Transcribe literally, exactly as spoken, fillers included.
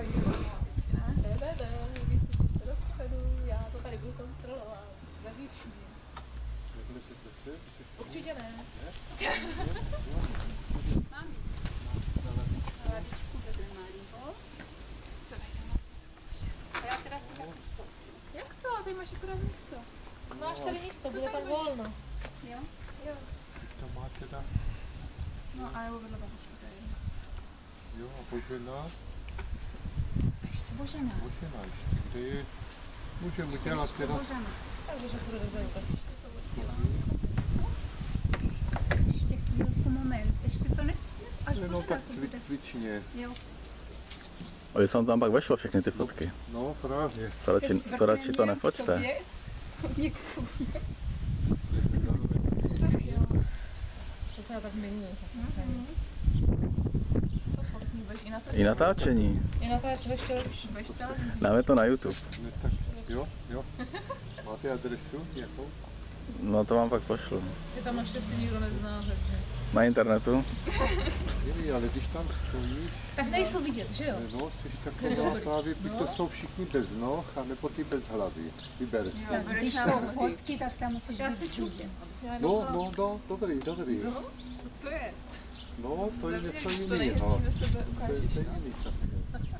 Ne, ne, ne, vy si běžte dopředu, já to tady budu kontrolovat. Zavíčně. Určitě ne. Mám lavičku vedle malýho. Se vejdeme. A já teda si dám místo. Jak to? Ty máš akorát místo. Máš tady místo, bude tam volno. Jo? Jo. To má teda... No a jo, vedle babičky tady. Jo, a Božena? Ještě Božena. Božena ještě. Ty můžeme dělat teda... Božena. Tak Bože, půjdu do zajít. Ještě chvílku, moment. Ještě to ne... Až No Božena tak to cvič, bude. cvičně. Jo. Ale jsem tam pak vešlo všechny ty fotky. No právě. To radši to, radši to nefoťte. Hodně k sobě. To já tak miluji. Co fotní, budeš i natáčet? I natáčení. I natáčet ještě lepší, budeš televizi. Dáme to na YouTube. Ne, tak, jo, jo. Máte adresu jakou? No to vám pak pošlu. Je tam naštěstí nikdo nezná, takže... Na internetu. Jeli, ale když tam stojíš, Tak nejsou vidět, že jo? no, jsi taková právě, buď to jsou všichni bez noh, anebo ty bez hlavy. Vyber si. Když jsou fotky, tak tam musíš Já být si čup. No, no, no, dobrý, dobrý. To je. No, to je něco To jiného. nejhezčí na sebe To je, ukážeš. to je jiný čas.